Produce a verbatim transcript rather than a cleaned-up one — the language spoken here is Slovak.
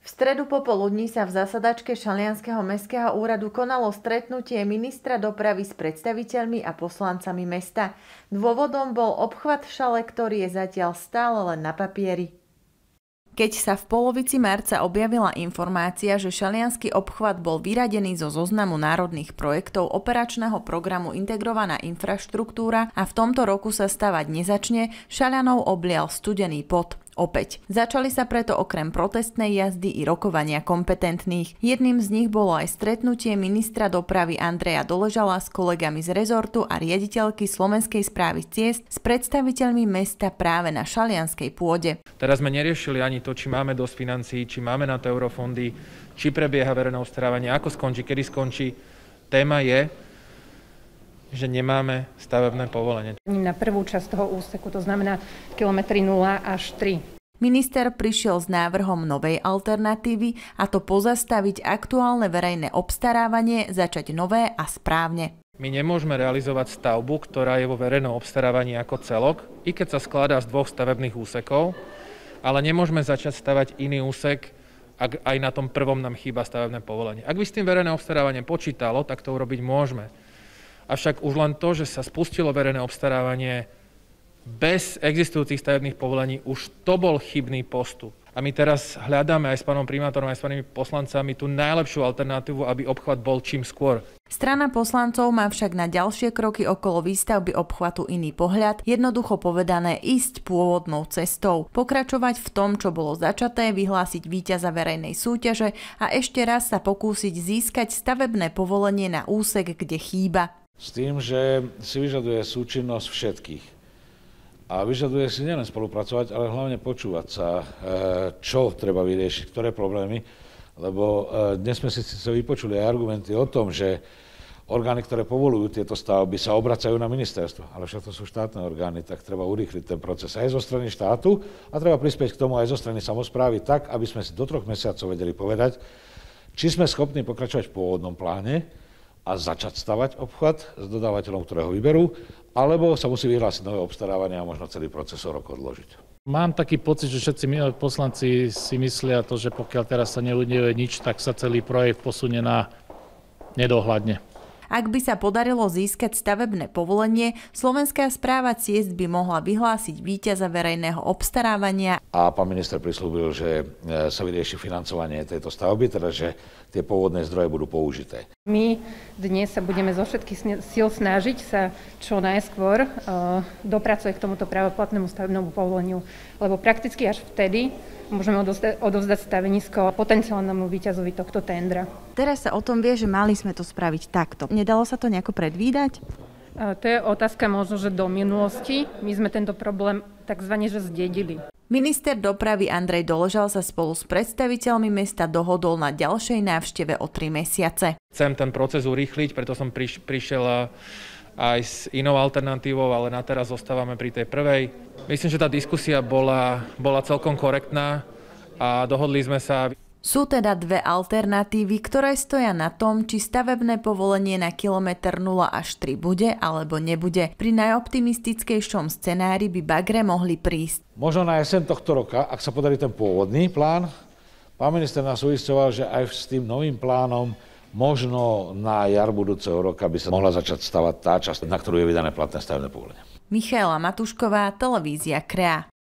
V stredu popoludní sa v zasadačke Šalianskeho mestského úradu konalo stretnutie ministra dopravy s predstaviteľmi a poslancami mesta. Dôvodom bol obchvat v Šale, ktorý je zatiaľ stále len na papieri. Keď sa v polovici marca objavila informácia, že šaliansky obchvat bol vyradený zo zoznamu národných projektov operačného programu Integrovaná infraštruktúra a v tomto roku sa stavať nezačne, Šaľanov oblial studený pot. Opäť. Začali sa preto okrem protestnej jazdy i rokovania kompetentných. Jedným z nich bolo aj stretnutie ministra dopravy Andreja Doležala s kolegami z rezortu a riaditeľky Slovenskej správy ciest s predstaviteľmi mesta práve na šalianskej pôde. Teraz sme neriešili ani to, či máme dosť financií, či máme na to eurofondy, či prebieha verejné obstarávanie, ako skončí, kedy skončí. Téma je, že nemáme stavebné povolenie. Na prvú časť toho úseku, to znamená kilometry nula až tri. Minister prišiel s návrhom novej alternatívy, a to pozastaviť aktuálne verejné obstarávanie, začať nové a správne. My nemôžeme realizovať stavbu, ktorá je vo verejnom obstarávaní ako celok, i keď sa skladá z dvoch stavebných úsekov, ale nemôžeme začať stavať iný úsek, ak aj na tom prvom nám chýba stavebné povolenie. Ak by s tým verejné obstarávanie počítalo, tak to urobiť môžeme. Avšak už len to, že sa spustilo verejné obstarávanie bez existujúcich stavebných povolení, už to bol chybný postup. A my teraz hľadáme aj s pánom primátorom, aj s pánmi poslancami tú najlepšiu alternatívu, aby obchvat bol čím skôr. Strana poslancov má však na ďalšie kroky okolo výstavby obchvatu iný pohľad, jednoducho povedané ísť pôvodnou cestou, pokračovať v tom, čo bolo začaté, vyhlásiť víťaza verejnej súťaže a ešte raz sa pokúsiť získať stavebné povolenie na úsek, kde chýba. S tým, že si vyžaduje súčinnosť všetkých. A vyžaduje si nielen spolupracovať, ale hlavne počúvať sa, čo treba vyriešiť, ktoré problémy. Lebo dnes sme si síce vypočuli aj argumenty o tom, že orgány, ktoré povolujú tieto stavby, sa obracajú na ministerstvo. Ale však to sú štátne orgány, tak treba urýchliť ten proces aj zo strany štátu a treba prispieť k tomu aj zo strany samosprávy tak, aby sme si do troch mesiacov vedeli povedať, či sme schopní pokračovať v pôvodnom pláne a začať stavať obchvat s dodávateľom, ktorého vyberú, alebo sa musí vyhlásiť nové obstarávanie a možno celý proces o rok odložiť. Mám taký pocit, že všetci poslanci si myslia to, že pokiaľ teraz sa neudeje nič, tak sa celý projekt posunie na nedohľadne. Ak by sa podarilo získať stavebné povolenie, Slovenská správa ciest by mohla vyhlásiť víťaza verejného obstarávania. A pán minister prislúbil, že sa vyrieši financovanie tejto stavby, teda že tie pôvodné zdroje budú použité. My dnes sa budeme zo všetkých síl snažiť sa čo najskôr uh, dopracovať k tomuto právoplatnému stavebnému povoleniu, lebo prakticky až vtedy môžeme odovzdať, odovzdať stavenisko potenciálnemu víťazovi tohto tendra. Teraz sa o tom vie, že mali sme to spraviť takto. Nedalo sa to nejako predvídať? Uh, to je otázka možno, že do minulosti. My sme tento problém takzvané že zdedili. Minister dopravy Andrej Doležal sa spolu s predstaviteľmi mesta dohodol na ďalšej návšteve o tri mesiace. Chcem ten proces urýchliť, preto som priš- prišiel aj s inou alternatívou, ale na teraz zostávame pri tej prvej. Myslím, že tá diskusia bola, bola celkom korektná a dohodli sme sa. Sú teda dve alternatívy, ktoré stoja na tom, či stavebné povolenie na kilometr nula až tri bude alebo nebude. Pri najoptimistickejšom scenári by bagre mohli prísť. Možno na jeseň tohto roka, ak sa podarí ten pôvodný plán. Pán minister nás uisťoval, že aj s tým novým plánom možno na jar budúceho roka by sa mohla začať stavať tá časť, na ktorú je vydané platné stavebné povolenie. Michaela Matušková, televízia Krea.